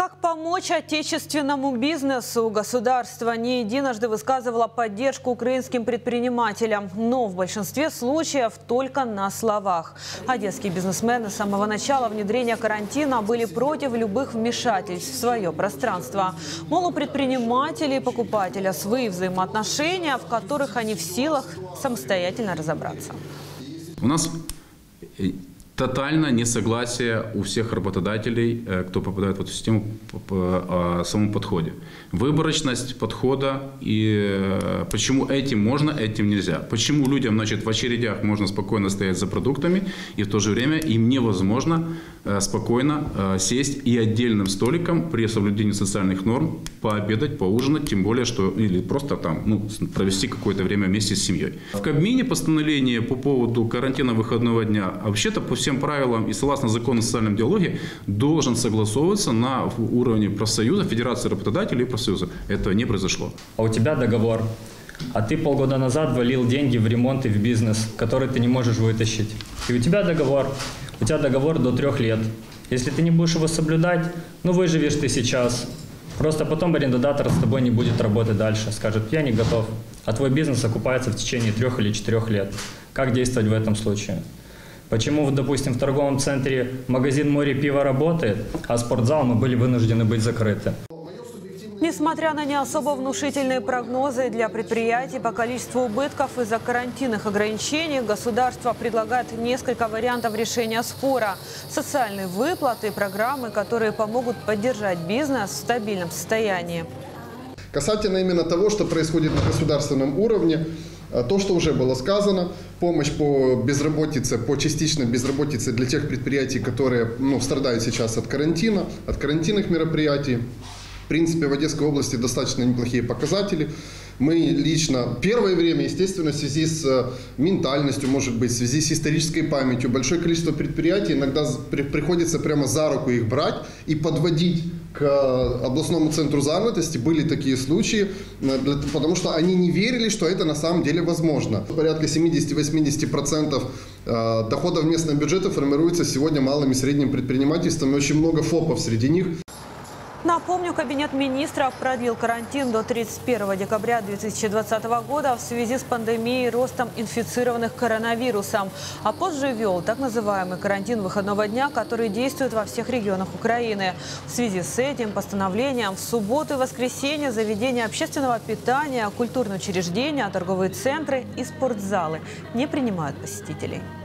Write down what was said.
Как помочь отечественному бизнесу? Государство не единожды высказывало поддержку украинским предпринимателям, но в большинстве случаев только на словах. Одесские бизнесмены с самого начала внедрения карантина были против любых вмешательств в свое пространство. Мол, у предпринимателей и покупателя свои взаимоотношения, в которых они в силах самостоятельно разобраться. У нас тотальное несогласие у всех работодателей, кто попадает в эту систему, по самому подходе. Выборочность подхода и почему этим можно, этим нельзя. Почему людям, в очередях можно спокойно стоять за продуктами, и в то же время им невозможно спокойно сесть и отдельным столиком при соблюдении социальных норм пообедать, поужинать, тем более, что или просто там провести какое-то время вместе с семьей. В Кабмине постановление по поводу карантина выходного дня вообще-то по всем правилам и согласно закону о социальном диалоге должен согласовываться на уровне профсоюза, Федерации работодателей и профсоюза. Этого не произошло. А у тебя договор, а ты полгода назад валил деньги в ремонт и в бизнес, который ты не можешь вытащить. И у тебя договор до 3 лет. Если ты не будешь его соблюдать, выживешь ты сейчас. Просто потом арендодатор с тобой не будет работать дальше, скажет: я не готов. А твой бизнес окупается в течение 3 или 4 лет. Как действовать в этом случае? Почему, допустим, в торговом центре магазин «Море пива» работает, а спортзал мы были вынуждены быть закрыты? Несмотря на не особо внушительные прогнозы для предприятий по количеству убытков из-за карантинных ограничений, государство предлагает несколько вариантов решения спора. Социальные выплаты и программы, которые помогут поддержать бизнес в стабильном состоянии. Касательно именно того, что происходит на государственном уровне, то, что уже было сказано, помощь по безработице, по частичной безработице для тех предприятий, которые страдают сейчас от карантина, от карантинных мероприятий. В принципе, в Одесской области достаточно неплохие показатели. Мы лично первое время, естественно, в связи с ментальностью, может быть, в связи с исторической памятью, большое количество предприятий, иногда приходится прямо за руку их брать и подводить к областному центру занятости. Были такие случаи, потому что они не верили, что это на самом деле возможно. Порядка 70-80% доходов местного бюджета формируется сегодня малым и средним предпринимательством, и очень много ФОПов среди них. Напомню, Кабинет министров продлил карантин до 31 декабря 2020 года в связи с пандемией и ростом инфицированных коронавирусом, а позже ввел так называемый карантин выходного дня, который действует во всех регионах Украины. В связи с этим постановлением в субботу и воскресенье заведения общественного питания, культурные учреждения, торговые центры и спортзалы не принимают посетителей.